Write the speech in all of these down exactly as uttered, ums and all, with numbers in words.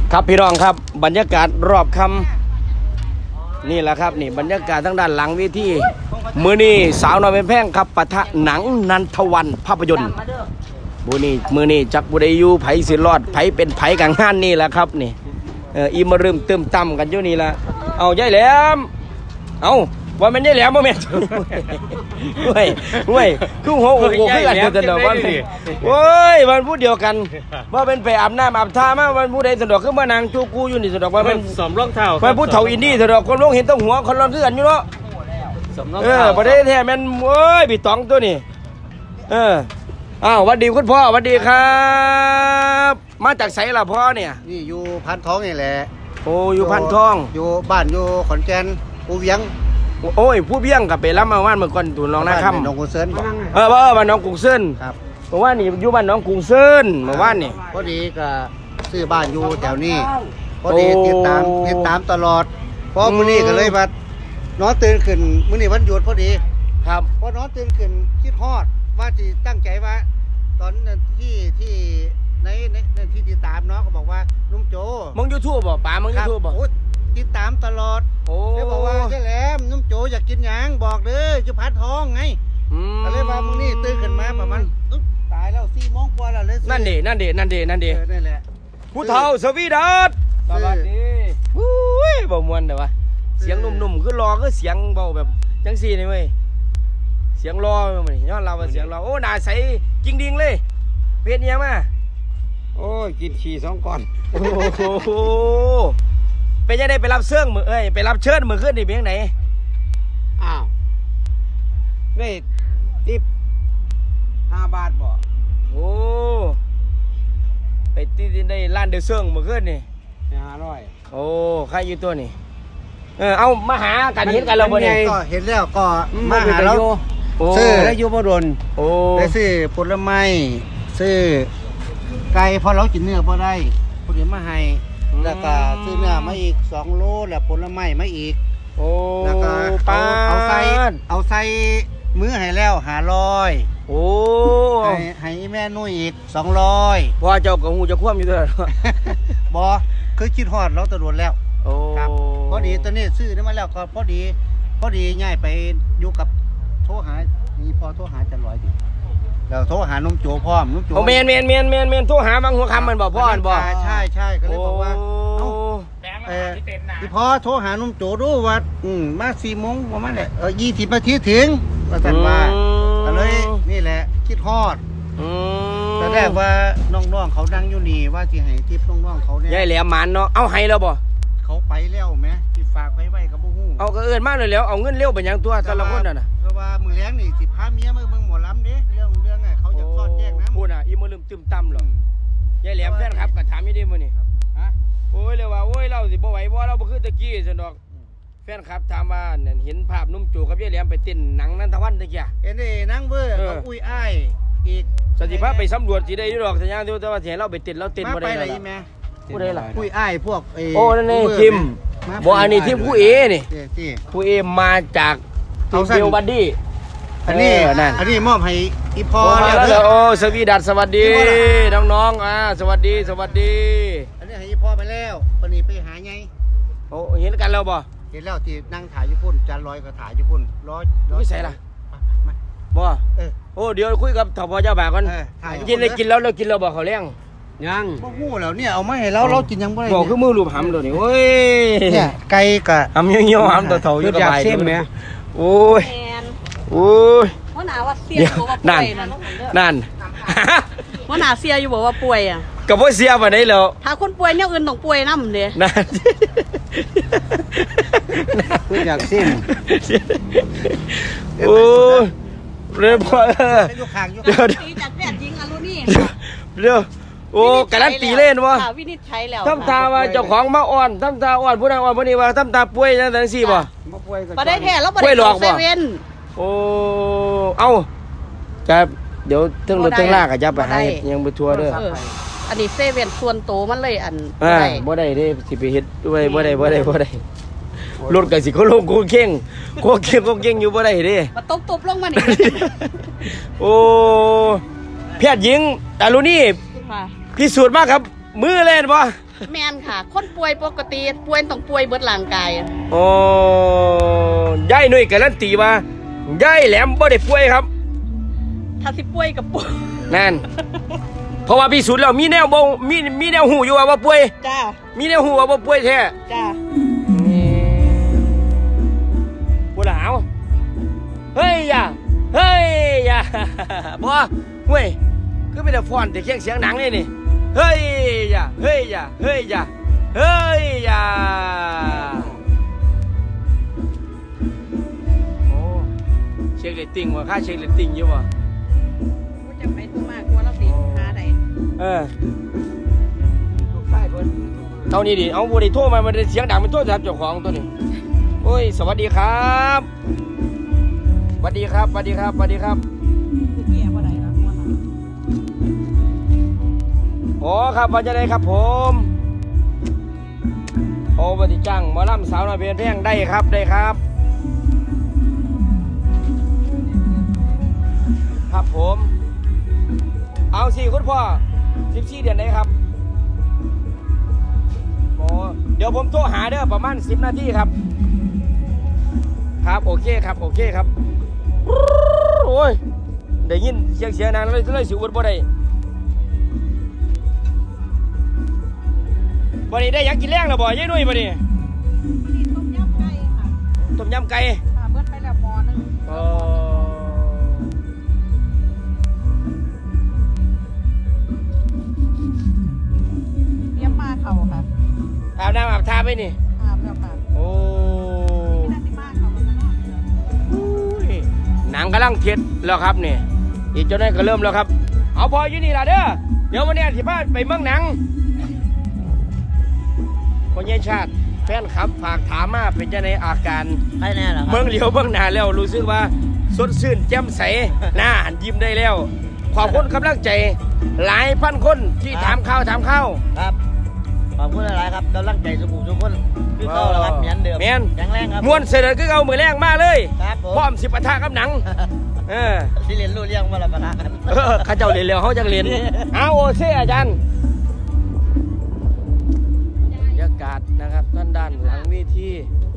ครับพี่น้องครับบรรยากาศรอบค่ำนี่แหละครับนี่บรรยากาศทั้งด้านหลังเวทีมือนี้สาวน้อยเป็นแพงครับปะทะหนังนันทวันภาพยนตร์มือนี้มือนี้จักบุได้อยู่ไผสิรอดไผเป็นไผกังห้านนี่แหละครับนี่เอออีมาเริ่มเติมต่ำกันอยู่นี่ละเอาใหญ่แหลมเอาว่ามันใหญ่แหลมบ่แม่นเว้ยเว้ยคือหัวอกคือกันจะดอกว่าโอ้ยมันพูดเดียวกันว่าเป็นไปอาบน้ำอาบท่ามามันพูดใดสะดอกคือมานางจูกูอยู่นี่สะดอกว่าเป็นสมรองเท้ามันพูดเท่าอินดี้สะดอกคนลงเห็นต้องหัวคนร้อนคือกันอยู่เนาะเออประเทศแท้แม่นโอ้ยบิดตองตัวนี่เอออ้าววัดดีคุณพ่อวัดดีครับมาจากไสล่ะพ่อเนี่ยนี่อยู่พันทองนี่แหละโอ้อยู่พันทองอยู่บ้านอยู่ขอนแก่นภูเวียงโอ้ยผู้เบี้ยงกับไปรับมาว่านเมื่อก่อนตุนน้องนาค่ำน้องกุ้งเซินเออเออบ้านน้องกุ้งเซินครับเมื่อวานนี่อยู่บ้านน้องกุ้งเซินเมื่อวานนี่พอดีก็ซื้อบ้านอยู่แถวนี้พอดีติดตามติดตามตลอดพอมื้อนี้ก็เลยมานอนตื่นขึ้นมื้อนี้วันหยุดพอดีครับพอนอนตื่นขึ้นคิดฮอดว่าที่ตั้งใจว่าตอนที่ที่ในในที่ติดตามเนาะก็บอกว่าลุงโจมึงยูทูบบ่ป๋ามึงยูทูบบ่ติดตามตลอดโอ้แล้วบอกว่าใช่แล้วนุ่มโจอยากกินหยังบอกเด้อจะพัดท้องไงก็เลยว่ามึงนี่ตื่นขึ้นมาประมาณตายแล้วสี่โมงกว่าแล้วเลยนั่นดินั่นดินั่นดินั่นดินั่นแหละผู้เฒ่าสวีดัสสวัสดีอุ้ยบ่มวนเด้อวะเสียงนุ่มๆคือรอคือเสียงเบาแบบจังซี่นี่เว้ยเสียงรอมันย้อนเราเสียงเราโอ้หน้าใสจริงดิ่งเลยเป็นยังมาโอ้ยกินขี้สองก้อนโอ้โหไปจะได้ไปรับเชิญมือเอ้ยไปรับเชิญมือขึ้นนี่เพียงไหนอ้าวนี่ทิปห้าบาทบ่โอ้ไปที่ได้ร้านเดือดเชิงมือขึ้นนี่ห้าร้อยโอ้ใครอยู่ตัวนี่เออเอามาหากันเห็นกันเราบ่เนี่ยก็เห็นแล้วก็มาหาเราซื้อแล้วอยู่บ่โดนโอ้ไปซื้อผลไม้ซื้อไก่พอเรากินเนื้อบ่ได้พอดีมาให้แล้วก็ซื้อเนื้อมาอีกสองโลแล้วผลไม้มาอีกโอ้แล้วก็เอาเอาใส่เอาใส่มื้อให้แล้วห้าร้อยโอ้ให้ให้แม่นุ่ยอีกสองร้อยพอเจ้ากับหูจะคว่ำอยู่ด้วยบอคือคิดฮอดเราตะโดนแล้วโอ้ครับพอดีตอนนี้ซื้อได้มาแล้วก็พอดีพอดีง่ายไปอยู่กับโทรหานี่พอโทรหาจะร้อยดิเราโทรหานุ่มโจพ่อนุ่มโจโอ้เมนเมนเมนเมนเมนโทรหาบางหัวคำมันบอกพ่อมันบอกใช่ใช่ก็เลยบอกว่าเอ้าเออพี่พ่อโทรหานุ่มโจดูว่าอืมมาสี่โมงประมาณเนี่ยเออยี่สิบนาทีถึงว่าสันว่าก็เลยนี่แหละคิดฮอดแต่แรกว่าน้องๆเขาดังอยู่นี่ว่าที่ให้ทิปน้องๆเขาเนี่ยยายแหลมมันเนาะเอาให้แล้วบ่เขาไปแล้วไหมที่ฝากไว้ไว้กับบุ้งเอาก็เอิญมากเลยแล้วเอาเงินเร็วไปยังตัวแต่ละคนน่ะนะเพราะว่ามือเลี้ยงนี่สิพาเมียมาเบิ่งหมอลำเด้เรื่องเรื่องไงเขาอยากทอดแจ้งนะพูดอ่ะอีมือลืมตึมตั้มหรอยายแหลมแฟนครับก็ถามยี่ดีมื้อนี่ฮะโอ้ยเลยว่าโอ้ยเราสิบ่ไหวบ่เราบ่คือตะกี้ซั่นดอกแฟนครับถามว่าเห็นภาพนุ่มโจกับยายแหลมไปเต้นหนังนันทวันตะกี้เห็นดินั่งเบ้อกับอุ้ยอ้ายอีกสติภาพไปสำรวจสิได้อยู่ดอกสัญญาณที่ว่าสิให้เราไปเต้นเราเต้นบ่ได้แล้วผู้ใดล่ะอุ้ยอ้ายพวกโอ้นั่นนี่ทีมบ่อันนี้ทีมผู้เอนี่ผู้เอมาจากทีมเบลบัดดี้อันนี้อันนี้มอบให้อีพอแล้วโอ้สวีดัสสวัสดีน้องๆอ่าสวัสดีสวัสดีอันนี้ให้อีพอไปแล้ววันนี้ไปหาไงโอ้เห็นกันแล้วบ่เห็นแล้วที่นั่งถ่ายญี่ปุ่นจานลอยก็ถ่ายญี่ปุ่นร้อยร้อยใส่ละบ่โอ้เดี๋ยวคุยกับทพเจ้าบ่าวก่อนกินได้กินแล้วเรากินแล้วบ่เขาเลี้ยงยังบ่ฮู้แล้วเนี่ยเอามาให้เราเรากินยังบ่ได้บ่คือมือรูปหำตัวนี้โอ้ยเนี่ยไก่กะหำเหี่ยวๆหำตัวเฒ่าอยู่สบายแม่โอ้ยโอ้ยว่าหนาว่าเสียอยู่ว่าป่วยนั่นนั่นว่าหนาเสียอยู่บอกว่าป่วยอ่ะก็บ่เสียปานใดแล้วถ้าคนป่วยเนี่ยอื่นต้องป่วยนำเด้นั่นคืออยากซิมโอ้ยเริ่มพอเดี๋ยวตีจากแพทย์หญิงอรุณีเดี๋ยวโอ้การันตีเล่นวะวินิจฉัยแล้วทำตาว่าเจ้าของมาอ่อนทำตาอ่อนผู้นั้นอ่อนผู้นี้ว่าทำตาป่วยนั่นนั่นสิบ่บ่ได้แท้แล้วบ่ได้เซเว่นโอ้เอาจะเดี๋ยวถึงรถถึงลากก็จะไปให้ยังไปทัวร์เด้ออันนี้เซเว่นส่วนโตมันเลยอันบ่ได้บ่ได้เด้สิไปเฮ็ดด้วยบ่ได้บ่ได้บ่ได้รถก็สิเขาลงโกเข่งโกเข่งโกเข่งอยู่บ่ได้เด้มาตบๆลงมานี่โอ้แพทย์หญิงอรุณีพิสูจน์มากครับมือเล่นบ่แม่นค่ะคนป่วยปกติป่วยต้องป่วยเบิดร่างกายโอ้ยายหนุ่ยการันตีว่ายายแหลมบ่ได้ป่วยครับถ้าสิป่วยกับป่วยนั่นเพราะว่าพิสูจน์แล้วมีแนวบ่มีมีแนวหูอยู่ว่าบ่ป่วยจ้ามีแนวหูว่าบ่ป่วยแท้จ้าบ่ล่ะเอาเฮ้ยอย่าเฮ้ยอย่าบ่เว้ยคือเป็นแต่ฟ้อนแต่เคียงเสียงหนังนี่นี่เฮ้ยอย่าเฮ้ยอย่าเฮ้ยอย่าเฮ้ยอย่าโอ้เช็คเรตติ้งว่าค่าเช็คเรตติ้งอยู่บ่จะไปตัวมากกว่าเราสิหาใดเออเท่านี้ดิเอาบ่ได้โทรมามันได้เสียงดังเป็นโทรศัพท์เจ้าของตัวนี้โอ้ยสวัสดีครับสวัสดีครับสวัสดีครับสวัสดีครับโอ้ครับวันจะได้ครับผมโอ้ปฏิจังหมอลำสาวน้อยเพลินแพงได้ครับได้ครับครับผมเอาสิคุณพ่อสิบสี่เดือนได้ครับโอ้เดี๋ยวผมโทรหาเด้อประมาณสิบนาทีครับครับโอเคครับโอเคครับโอ้ยได้ยินเสียงเสียงนานเลยเลยสิอุดบ่ได้บ่ได้ได้อยากกินแรงหรอบ่ยายนุ่ยบ่นี่ต้มยำไก่ค่ะต้มยำไก่ค่ะเบิ้ลไปแล้วหม้อนึงอ๋อเตรียมมาเขาค่ะอาบน้ำอาบท่าไปนี่อาบแล้วค่ะโอ้หนังกำลังเทียดแล้วครับนี่อีกจนได้ก็เริ่มแล้วครับเอาพออยู่นี่ล่ะเด้อเดี๋ยววันนี้สิพาไปเมืองหนังคนยี่ชาติแฟนครับฝากถามมาเป็นจะในอาการได้แน่หรอเมืองเหลียวเมืองนาแล้วรู้สึกว่าสดชื่นแจ่มใสหน้าหันยิ้มได้แล้วขอบคุณกำลังใจหลายพันคนที่ถามข้าวถามข้าวครับขอบคุณหลายครับกำลังใจสุขุมทุกคนคือเข้าแล้วครับเหมือนเดิมแม่นแข็งแรงครับม้วนเสด็จคือเอามือแรงมาเลยครับผมพร้อมสิปะทะกับหนังเออที่เรียนรู้เรื่องมาละปะทะกันเออข้าเจ้าเรียนเร็วเขาจะเรียนเอาโอเซ่อาจารย์บรรยากาศนะครับด้านด้านหลังเวที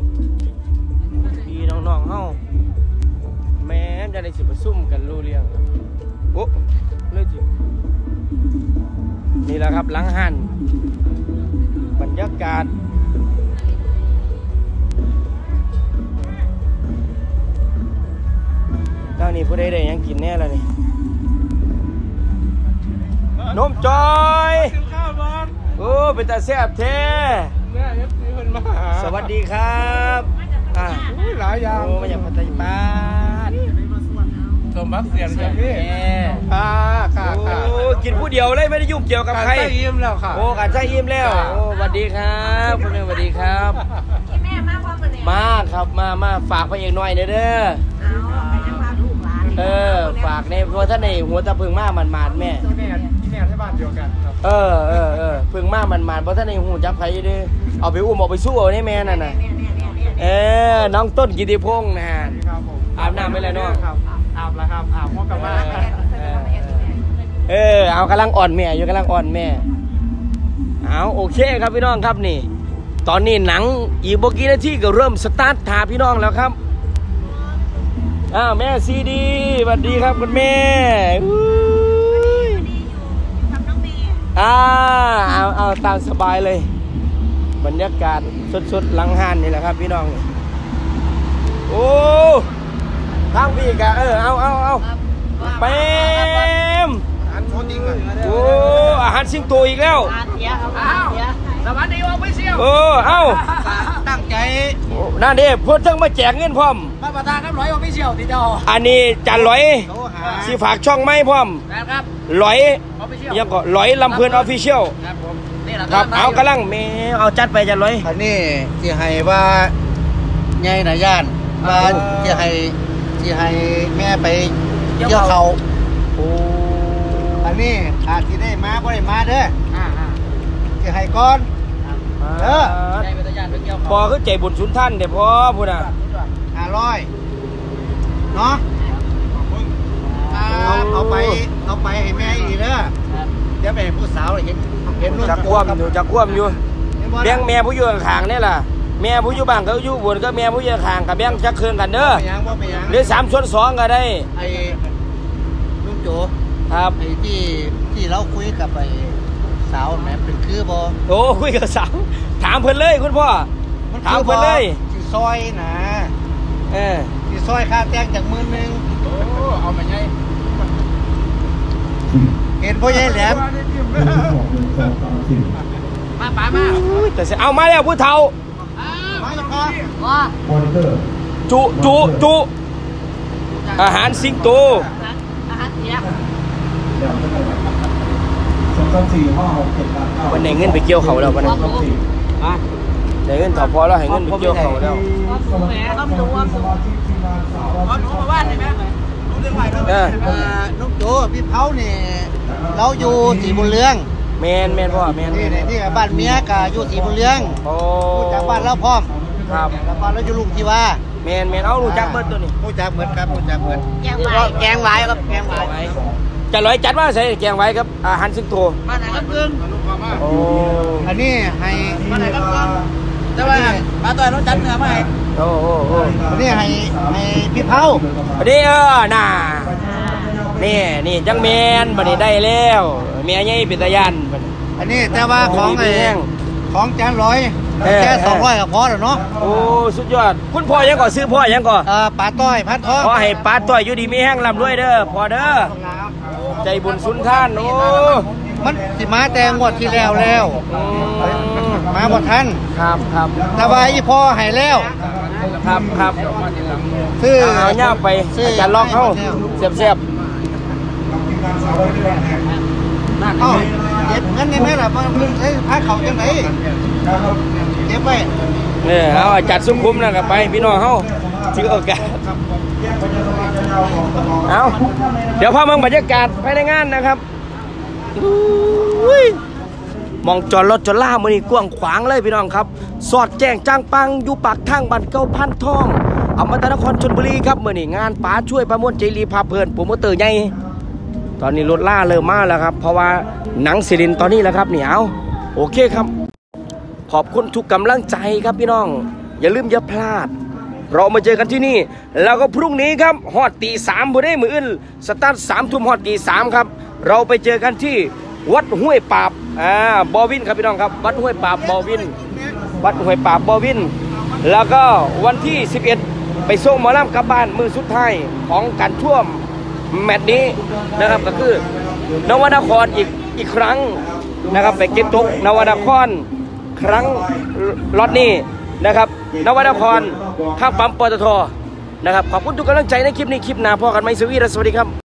พี่น้องๆเฮาแม้จะได้สิประซุ่มกันรู้เรื่องโอ้เลยจินี่แหละครับหลังหันบรรยากาศเจ้านี่ผู้ใดได้ยังกินแน่แล้วนี่นมจอยโอ้เป็นตาแซ่บแท้สวัสดีครับอ่าหลายอย่างโอ้มาจากพัทยาบ้านสมบัติเสียงครับพี่ค่ะค่ะค่ะโอ้กินผู้เดียวเลยไม่ได้ยุ่งเกี่ยวกับใครการใช้อิ่มแล้วค่ะโอ้การใช้อิ่มแล้วโอ้สวัสดีครับคุณแม่สวัสดีครับแม่มาพ่อคนไหนมาครับมามาฝากพระเอกหน่อยเด้อเด้อเออฝากในเพราะท่านในหัวตะพึ่งมามันมาดแม่แม่แม่ที่บ้านเดียวกันครับเออเออเออพึ่งมามันมาดเพราะท่านในหูจับใครดื้อเอาไปอุ้มเอาไปสู้เอาเนี่ยแม่นั่นน่ะเออน้องต้นกิติพงษ์นะฮะอาบน้ำไปแล้วเนาะอาบแล้วครับอาบพวกกับบ้านเออเอากำลังอ่อนแม่อยู่กำลังอ่อนแม่เอาโอเคครับพี่น้องครับนี่ตอนนี้หนังอีกบกี่นาทีก็เริ่มสตาร์ทถาพี่น้องแล้วครับอ้าวแม่ซีดีสวัสดีครับคุณแม่อ่าเอาเอาตามสบายเลยบรรยากาศสดๆหลังห้านนี่แหละครับพี่น้องโอ้ทางพี่กะเออเอาเอาเอาเต็มโอ้อาหารสิงโตอีกแล้วสวัสดีว่าไม่เชียวเออเอ้าตั้งใจนั่นดิเพื่อนทั้งมาแจกเงินพร้อมมาประทานน้ำร้อยว่าไม่เชียวติดต่ออันนี้จันร้อยสีฝากช่องไม้พร้อมครับร้อยยังก็ร้อยลำเพลินออฟฟิเชียลครับผมนี่แหละครับเอากำลังเมเอาจัดไปจันร้อยอันนี้ที่ให้ว่าไงนายย่านว่าที่ให้ที่ให้แม่ไปเกี่ยวเขาโอ้อันนี้อาที่ได้มาก็ได้มาเด้อที่ให้ก้อนเออพอคือใจบุญสุนท่านเดี๋ยวพอพูดนะห้าร้อยเนาะเอาไปเอาไปให้แม่อีกเด้อเดี๋ยวไปให้ผู้สาวเลยเห็นเห็นนุ่มจักโจคว่ำกับอยู่จักคว่ำอยู่แบ่งแม่ผู้อยู่ข้างๆนี่ล่ะแม่ผู้อยู่บ้านก็อยู่บนก็แม่ผู้อยู่ข้างกับแบ่งจักเครื่องกันเด้อไปยังว่าไปยังหรือสามส่วนสองก็ได้ไอ้นุ่มโจครับไอ้ที่ที่เราคุยกับไอ้สาวแหมเป็นคือบอโอ้คุยกับสาวถามเพิ่นเลยคุณพ่อ ถามเพิ่นเลยสิซอยนะเออสิซอยค่าแจ้งจากหมื่นหนึ่งโอ้เอามาไงเห็นพ่อใหญ่แหลมมาป๋ามาอุ้ยแต่เสียเอามาแล้วผู้เฒ่ามาแล้วพอว่าจุจุจุอาหารสิงโตอาหารเสียวันไหนเงินไปเกี่ยวเขาแล้ววันนั้นได้เงินถอพอแล้วให้เงินไปเกี่ยวเขาแล้วแหมก็ดูว่าเอาหนูมาบ้านได้ไหมรู้เรื่องไหวแล้วเอออ่านุ่มโจพี่เผาเนี่ยเราอยู่สีบุญเรืองแมนแมนพ่อแมนนี่นี่นี่บ้านเมียกะอยู่สีบุญเรืองโอ้รู้จักบ้านเราพร้อมครับแล้วบ้านเราอยู่ลุงที่ว่าแมนแมนเอารู้จักเบิดตัวนี้รู้จักเหมือนครับรู้จักเหมือนแกงไหวแกงไหวครับแกงไหวจะลอยจัดว่าใส่แกงไว้ครับอาหารสิงโตมาไหนครับเพื่อนโอ้อันนี้ให้มาไหนครับแต่ว่าปลาตัวเราจัดเนื้อมาให้โอ้โอ้โอ้อันนี้ให้ให้พี่เผาบัดนี้เออน่ะนี่นี่จังแมนบัดนี้ได้แล้วเมียใหญ่เป็นตายันบัดนี้อันนี้แต่ว่าของไอ้แห้งของจานร้อยเออแค่สองร้อยก็พอแล้วเนาะโอ้สุดยอดคุณพ่อยังก่อซื้อพ่อยังก่อเอ่อปลาต้อยพัดทองขอให้ปลาต่อยอยู่ดีมีแห้งลำด้วยเด้อพ่อเด้อใจบุญสุนท่านโอ้มันสิมาแต่งวดที่แล้วแล้วอืมมาบ่ทันครับครับแต่ว่าอีพ่อให้แล้วครับครับซื้อเอาเงาไปซื้อาจารย์ล็อกเข้าเสียบเสียบเอ้าเก็บเงินได้ไหมล่ะมันเอ้ยพาเขาจังไหนเก็บไว้เนี่ยเอาอาจารย์สุขุมนะครับไปพี่น้องเข้าถือโอกาสเอาเดี๋ยวพาเมืองบรรยากาศภายในงานนะครับอุ้ยมองจอดรถจอดล่ามือนี่กว้างขวางเลยพี่น้องครับสอดแจ้งจ้างปังอยู่ปากทางบ้านเก้าพันทองอมตะนครชลบุรีครับมือนี่งานป๋าช่วยประมวลเจรีพาเพลินโปรโมเตอร์ใหญ่ตอนนี้รถล่าเริ่มมาแล้วครับเพราะว่าหนังศิรินตอนนี้แหละครับนี่เอาโอเคครับขอบคุณทุกกำลังใจครับพี่น้องอย่าลืมอย่าพลาดเรามาเจอกันที่นี่แล้วก็พรุ่งนี้ครับฮอดตีสามพอได้มืออื่นสตาร์ทสามทุ่มฮอดตีสามครับเราไปเจอกันที่วัดห้วยปราบอ่าบอวินครับพี่น้องครับวัดห้วยปราบบอวินวัดห้วยปราบบอวินแล้วก็วันที่สิบเอ็ดไปส่งหมอลำกลับบ้านมือสุดท้ายของการท่วมแมตช์นี้นะครับก็คือนวนครอีกอีกครั้งนะครับไปเก็บตกนวนครครั้งล็อตนี้นะครับนวนครข้างปั๊มปตทนะครับขอบคุณทุกกำลังใจในคลิปนี้คลิปหน้าพอกันไหมสวีดัสสวัสดีครับ